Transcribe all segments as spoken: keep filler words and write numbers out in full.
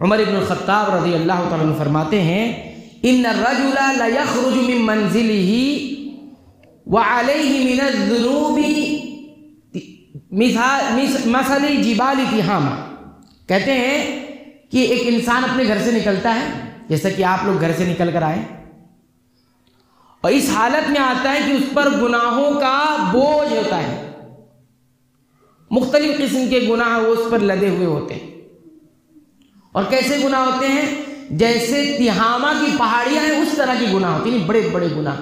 عمر ابن الخطاب رضی اللہ تعالیٰ عنہ فرماتے ہیں ان الرجل لا يخرج من منزله وعليه من الذنوب مثل جبال تہامہ. کہتے ہیں کہ ایک انسان اپنے گھر سے نکلتا ہے جیسا کہ آپ لوگ گھر سے نکل کر آئے اور اس حالت میں آتا ہے کہ اس پر گناہوں کا بوجھ ہوتا ہے، مختلف قسم کے گناہ وہ اس پر لدے ہوئے ہوتے ہیں. اور کیسے گناہ ہوتے ہیں؟ جیسے تہامہ کی پہاڑیاں ہیں اس طرح کی گناہ ہوتی ہیں، بڑے بڑے گناہ.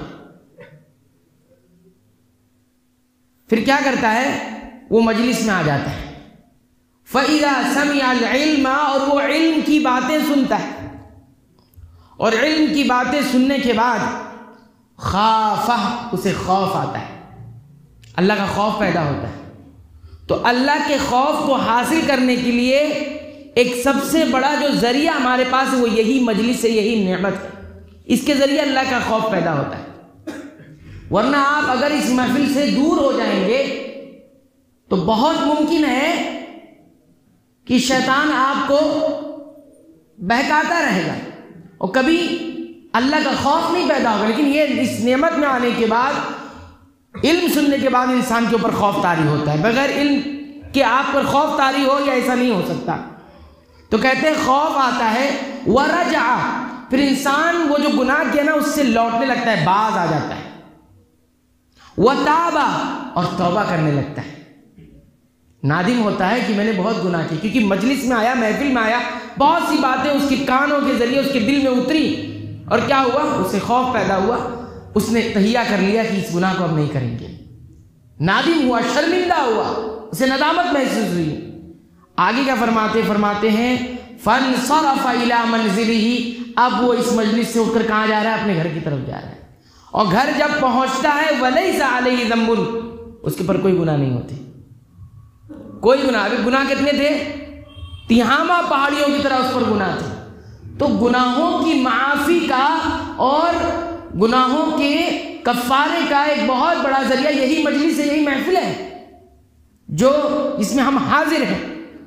پھر کیا کرتا ہے؟ وہ مجلس میں آ جاتا ہے. فَإِذَا سَمِعَ الْعِلْمَ، اور وہ علم کی باتیں سنتا ہے، اور علم کی باتیں سننے کے بعد خافہ، اسے خوف آتا ہے، اللہ کا خوف پیدا ہوتا ہے. تو اللہ کے خوف کو حاصل کرنے کے لیے ایک سب سے بڑا جو ذریعہ ہمارے پاس ہے وہ یہی مجلس ہے، یہی نعمت ہے. اس کے ذریعے اللہ کا خوف پیدا ہوتا ہے. ورنہ آپ اگر اس محفل سے دور ہو جائیں گے تو بہت ممکن ہے کہ شیطان آپ کو بہکاتا رہے گا اور کبھی اللہ کا خوف نہیں پیدا ہوگا. لیکن یہ اس نعمت میں آنے کے بعد، علم سننے کے بعد انسان کے اوپر خوف طاری ہوتا ہے. بغیر علم کہ آپ پر خوف طاری ہو یا ایسا نہیں ہو سکتا. تو کہتے ہیں خوف آتا ہے، ورجع، پھر انسان وہ جو گناہ کیا نا اس سے لوٹنے لگتا ہے، باز آ جاتا ہے. وتابا، اور توبہ کرنے لگتا ہے، نادم ہوتا ہے کہ میں نے بہت گناہ کی. کیونکہ مجلس میں آیا، محفل میں آیا، بہت سی باتیں اس کے کانوں کے ذریعے اس کے دل میں اتری اور کیا ہوا؟ اسے خوف پیدا ہوا، اس نے تہیہ کر لیا کہ اس گناہ کو اب نہیں کریں گے. نادم ہوا، شرمندہ ہوا، اسے ندامت محسوس ہوئی. آگے کیا فرماتے فرماتے ہیں فَانْصَرَفَ إِلَىٰ مَنْزِلِهِ، اب وہ اس مجلس سے اٹھ کر کہاں جا رہا ہے؟ اپنے گھر کی طرف جا رہا ہے. اور گھر جب پہنچتا ہے وَلَيْسَ عَلَيْهِ ذَنْبٌ، اس کے پر کوئی گناہ نہیں ہوتے، کوئی گناہ. ابھی گناہ کتنے تھے؟ تہامہ پہاڑیوں کی طرح اس پر گناہ تھے. تو گناہوں کی معافی کا اور گناہوں کے کفارے کا ایک بہت بڑا ذریعہ یہی مجلس ہے، یہی محفل ہے جو جس میں ہم حاضر ہیں.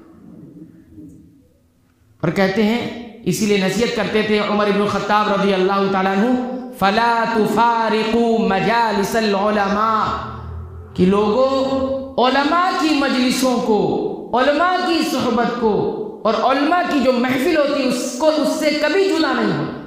اور کہتے ہیں، اسی لیے نصیحت کرتے تھے عمر بن الخطاب رضی اللہ تعالیٰ عنہ، فَلَا تُفَارِقُوا مَجَالِسَ الْعُلَمَاءِ، کہ لوگوں علماء کی مجلسوں کو، علماء کی صحبت کو اور علماء کی جو محفل ہوتی ہے اس کو، اس سے کبھی جدا نہیں ہو.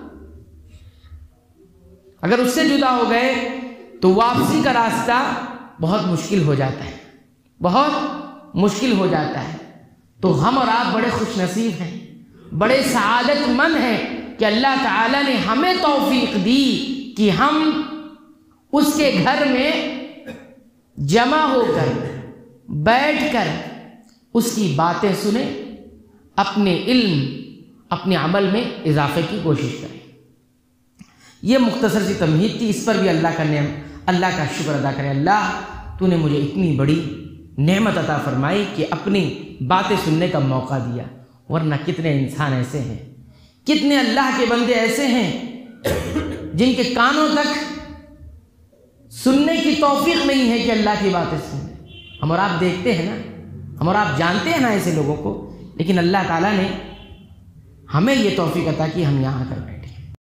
اگر اس سے جدا ہو گئے تو واپسی کا راستہ بہت مشکل ہو جاتا ہے، بہت مشکل ہو جاتا ہے. تو ہم اور آپ بڑے خوش نصیب ہیں، بڑے سعادت مند ہیں کہ اللہ تعالیٰ نے ہمیں توفیق دی کہ ہم اس کے گھر میں جمع ہو کر بیٹھ کر اس کی باتیں سنیں، اپنے علم، اپنے عمل میں اضافے کی کوشش کریں. یہ مختصر سی تمہید تھی، اس پر بھی اللہ کا نعم اللہ کا شکر ادا کریں. اللہ تو نے مجھے اتنی بڑی نعمت عطا فرمائی کہ اپنی باتیں سننے کا موقع دیا. ورنہ کتنے انسان ایسے ہیں، کتنے اللہ کے بندے ایسے ہیں جن کے کانوں تک سننے کی توفیق نہیں ہے کہ اللہ کی باتیں سنیں. ہم اور آپ دیکھتے ہیں نا، ہم اور آپ جانتے ہیں نا ایسے لوگوں کو، لیکن اللہ تعالیٰ نے ہمیں یہ توفیق عطا کی ہم یہاں کر بیٹھے.